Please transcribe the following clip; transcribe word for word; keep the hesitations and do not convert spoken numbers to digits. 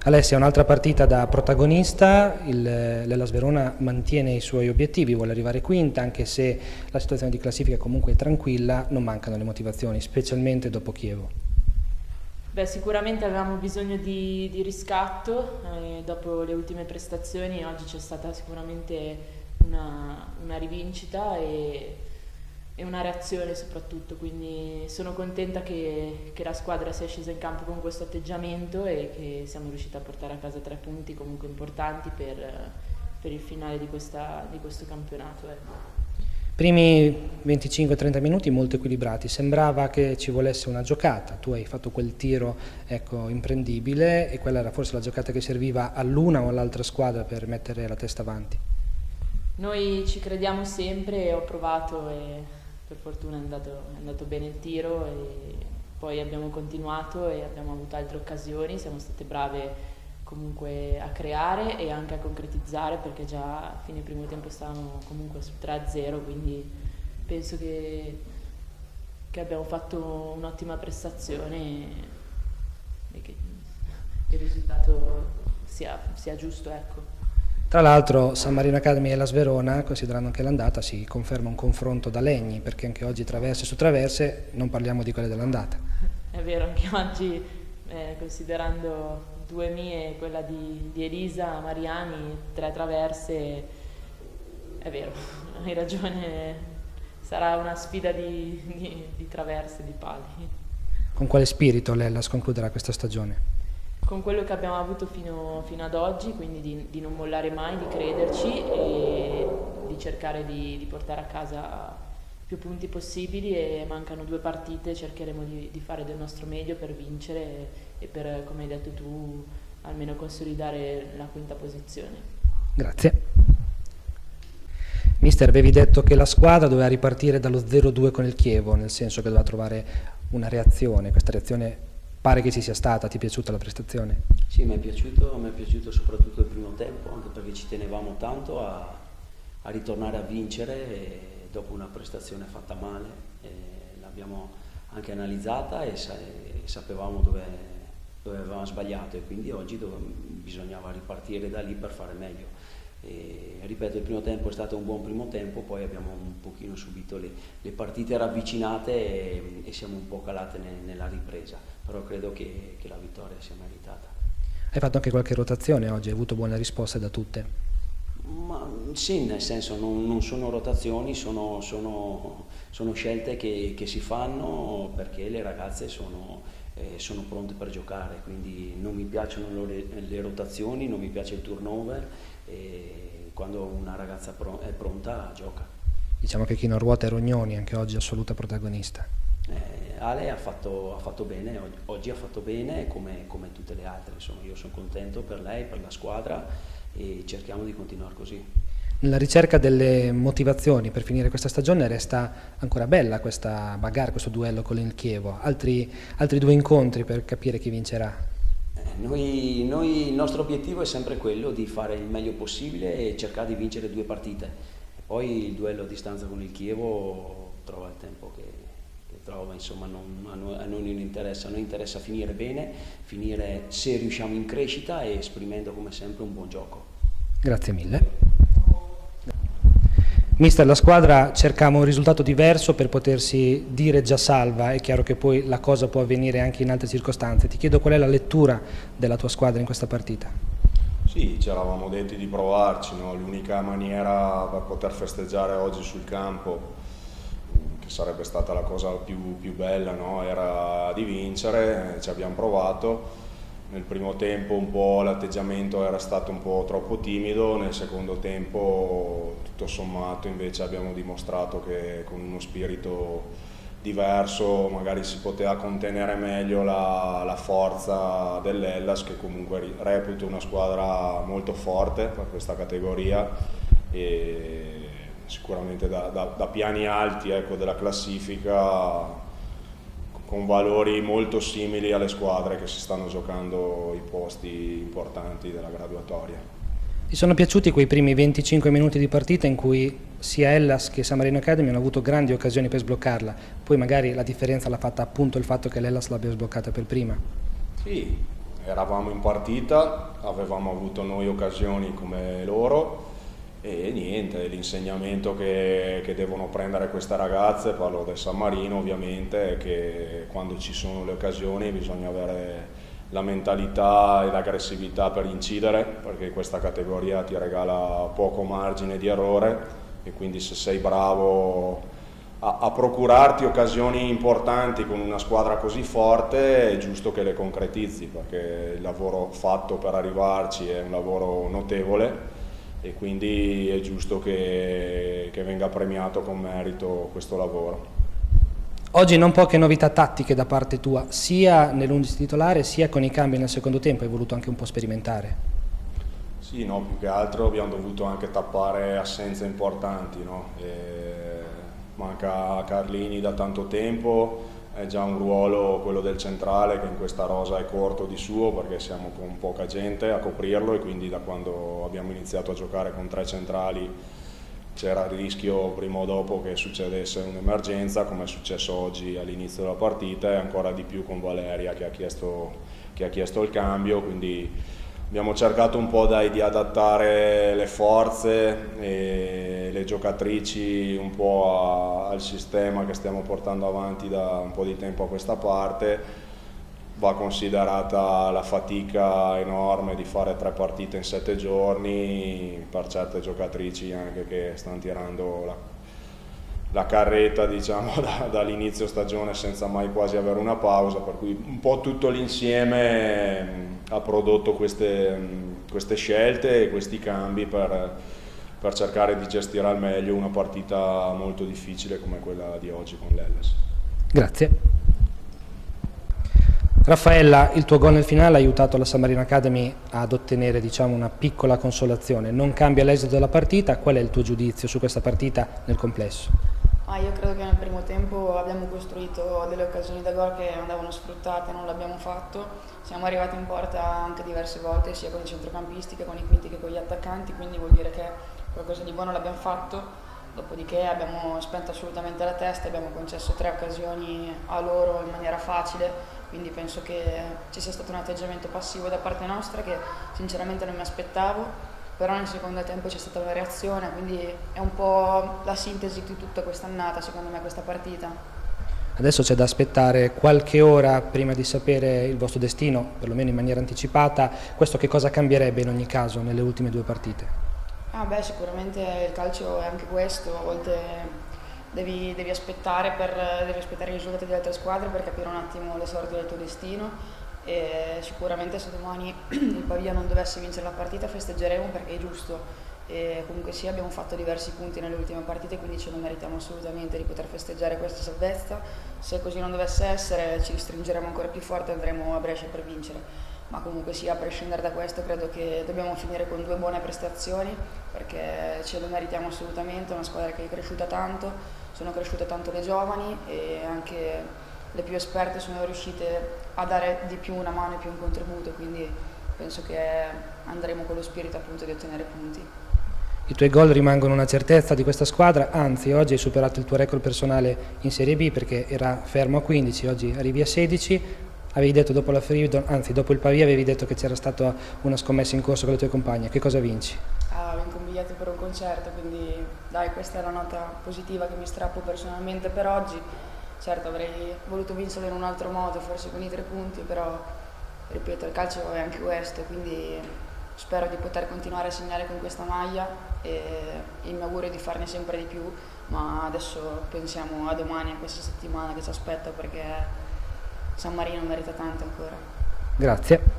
Alessia, un'altra partita da protagonista, l'Hellas Verona mantiene i suoi obiettivi, vuole arrivare quinta, anche se la situazione di classifica è comunque tranquilla, non mancano le motivazioni, specialmente dopo Chievo. Beh, sicuramente avevamo bisogno di, di riscatto, eh, dopo le ultime prestazioni oggi c'è stata sicuramente una, una rivincita e, e una reazione soprattutto, quindi sono contenta che, che la squadra sia scesa in campo con questo atteggiamento e che siamo riusciti a portare a casa tre punti comunque importanti per, per il finale di, questa, di questo campionato. Ecco. Primi venticinque trenta minuti molto equilibrati, sembrava che ci volesse una giocata, tu hai fatto quel tiro ecco, imprendibile e quella era forse la giocata che serviva all'una o all'altra squadra per mettere la testa avanti. Noi ci crediamo sempre, ho provato e per fortuna è andato, è andato bene il tiro e poi abbiamo continuato e abbiamo avuto altre occasioni, siamo state brave comunque a creare e anche a concretizzare perché già a fine primo tempo stavamo comunque su tre a zero, quindi penso che, che abbiamo fatto un'ottima prestazione e che il risultato sia, sia giusto. Ecco. Tra l'altro San Marino Academy e Hellas Verona, considerando anche l'andata, si conferma un confronto da legni perché anche oggi traverse su traverse, non parliamo di quelle dell'andata. È vero, anche oggi eh, considerando due mie e quella di, di Elisa Mariani, tre traverse, è vero, hai ragione, sarà una sfida di, di, di traverse, di pali. Con quale spirito l'Hellas concluderà questa stagione? Con quello che abbiamo avuto fino, fino ad oggi, quindi di, di non mollare mai, di crederci e di cercare di, di portare a casa più punti possibili e mancano due partite, cercheremo di, di fare del nostro meglio per vincere e, e per, come hai detto tu, almeno consolidare la quinta posizione. Grazie. Mister, avevi detto che la squadra doveva ripartire dallo zero due con il Chievo, nel senso che doveva trovare una reazione, questa reazione pare che ci sia stata, ti è piaciuta la prestazione? Sì, mi è piaciuto, mi è piaciuto soprattutto il primo tempo, anche perché ci tenevamo tanto a, a ritornare a vincere e dopo una prestazione fatta male l'abbiamo anche analizzata e, sa, e sapevamo dove, dove avevamo sbagliato e quindi oggi dove, bisognava ripartire da lì per fare meglio. E, ripeto, il primo tempo è stato un buon primo tempo, poi abbiamo un pochino subito le, le partite ravvicinate e, e siamo un po' calate ne, nella ripresa, però credo che, che la vittoria sia meritata. Hai fatto anche qualche rotazione oggi, hai avuto buone risposte da tutte? Ma, sì, nel senso non, non sono rotazioni, sono, sono, sono scelte che, che si fanno perché le ragazze sono, eh, sono pronte per giocare, quindi non mi piacciono le, le rotazioni, non mi piace il turnover e quando una ragazza è pronta gioca. Diciamo che chi non ruota è Rognoni, anche oggi assoluta protagonista. Eh, Ale ha fatto, ha fatto bene, oggi ha fatto bene come, come tutte le altre, insomma io sono contento per lei, per la squadra e cerchiamo di continuare così. Nella ricerca delle motivazioni per finire questa stagione resta ancora bella questa bagarre, questo duello con il Chievo, altri, altri due incontri per capire chi vincerà. Eh, noi, noi, il nostro obiettivo è sempre quello di fare il meglio possibile e cercare di vincere due partite, e poi il duello a distanza con il Chievo trova il tempo che, che trova, insomma non, a, noi, a noi non interessa, a noi interessa finire bene, finire se riusciamo in crescita e esprimendo come sempre un buon gioco. Grazie mille. Mister, la squadra cercava un risultato diverso per potersi dire già salva, è chiaro che poi la cosa può avvenire anche in altre circostanze. Ti chiedo qual è la lettura della tua squadra in questa partita? Sì, ci eravamo detti di provarci, no? L'unica maniera per poter festeggiare oggi sul campo, che sarebbe stata la cosa più, più bella, no? Era di vincere, ci abbiamo provato. Nel primo tempo un po' l'atteggiamento era stato un po' troppo timido, nel secondo tempo tutto sommato invece abbiamo dimostrato che con uno spirito diverso magari si poteva contenere meglio la, la forza dell'Hellas, che comunque reputo una squadra molto forte per questa categoria e sicuramente da, da, da piani alti, ecco, della classifica, con valori molto simili alle squadre che si stanno giocando i posti importanti della graduatoria. Ti sono piaciuti quei primi venticinque minuti di partita in cui sia Hellas che San Marino Academy hanno avuto grandi occasioni per sbloccarla, poi magari la differenza l'ha fatta appunto il fatto che l'Hellas l'abbia sbloccata per prima? Sì, eravamo in partita, avevamo avuto noi occasioni come loro e niente, l'insegnamento che, che devono prendere queste ragazze, parlo del San Marino ovviamente, è che quando ci sono le occasioni bisogna avere la mentalità e l'aggressività per incidere, perché questa categoria ti regala poco margine di errore e quindi se sei bravo a, a procurarti occasioni importanti con una squadra così forte è giusto che le concretizzi, perché il lavoro fatto per arrivarci è un lavoro notevole e quindi è giusto che, che venga premiato con merito questo lavoro. Oggi non poche novità tattiche da parte tua, sia nell'undici titolare sia con i cambi nel secondo tempo, hai voluto anche un po' sperimentare. Sì, no, più che altro abbiamo dovuto anche tappare assenze importanti, no? E manca Carlini da tanto tempo, è già un ruolo quello del centrale che in questa rosa è corto di suo perché siamo con poca gente a coprirlo e quindi da quando abbiamo iniziato a giocare con tre centrali c'era il rischio prima o dopo che succedesse un'emergenza come è successo oggi all'inizio della partita e ancora di più con Valeria che ha chiesto, che ha chiesto il cambio, quindi abbiamo cercato un po' dai, di adattare le forze e le giocatrici un po' a, al sistema che stiamo portando avanti da un po' di tempo a questa parte. Va considerata la fatica enorme di fare tre partite in sette giorni per certe giocatrici anche che stanno tirando la, la carretta, diciamo, da, dall'inizio stagione senza mai quasi avere una pausa, per cui un po' tutto l'insieme ha prodotto queste, queste scelte e questi cambi per, per cercare di gestire al meglio una partita molto difficile come quella di oggi con l'Hellas. Grazie. Raffaella, il tuo gol nel finale ha aiutato la San Marino Academy ad ottenere, diciamo, una piccola consolazione. Non cambia l'esito della partita, qual è il tuo giudizio su questa partita nel complesso? Ah, io credo che nel primo tempo abbiamo costruito delle occasioni da gol che andavano sfruttate, non l'abbiamo fatto. Siamo arrivati in porta anche diverse volte, sia con i centrocampisti che con i quinti che con gli attaccanti, quindi vuol dire che qualcosa di buono l'abbiamo fatto. Dopodiché abbiamo spento assolutamente la testa, abbiamo concesso tre occasioni a loro in maniera facile, quindi penso che ci sia stato un atteggiamento passivo da parte nostra che sinceramente non mi aspettavo, però nel secondo tempo c'è stata una reazione, quindi è un po' la sintesi di tutta quest'annata, secondo me, questa partita. Adesso c'è da aspettare qualche ora prima di sapere il vostro destino, perlomeno in maniera anticipata. Questo che cosa cambierebbe in ogni caso nelle ultime due partite? Ah beh, sicuramente il calcio è anche questo, a volte devi, devi, aspettare per, devi aspettare i risultati delle altre squadre per capire un attimo le sorti del tuo destino e sicuramente se domani il Pavia non dovesse vincere la partita festeggeremo perché è giusto e comunque sì, abbiamo fatto diversi punti nelle ultime partite, quindi ce lo meritiamo assolutamente di poter festeggiare questa salvezza. Se così non dovesse essere ci ristringeremo ancora più forte e andremo a Brescia per vincere. Ma comunque sì, a prescindere da questo credo che dobbiamo finire con due buone prestazioni perché ce lo meritiamo assolutamente, è una squadra che è cresciuta tanto, sono cresciute tanto le giovani e anche le più esperte sono riuscite a dare di più una mano e più un contributo, quindi penso che andremo con lo spirito appunto di ottenere punti. I tuoi gol rimangono una certezza di questa squadra, anzi oggi hai superato il tuo record personale in Serie B perché era fermo a quindici, oggi arrivi a sedici. Avevi detto dopo la Freedom, anzi dopo il Pavia avevi detto che c'era stata una scommessa in corso con le tue compagne, che cosa vinci? Ah, vinco un biglietto per un concerto, quindi dai, questa è la nota positiva che mi strappo personalmente per oggi. Certo avrei voluto vincere in un altro modo, forse con i tre punti, però ripeto il calcio è anche questo, quindi spero di poter continuare a segnare con questa maglia e il mio augurio è di farne sempre di più, ma adesso pensiamo a domani, a questa settimana che ci aspetta perché San Marino merita tanto ancora. Grazie.